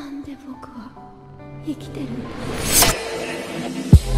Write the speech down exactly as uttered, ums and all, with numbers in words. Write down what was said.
なんで僕は生きてるんだ。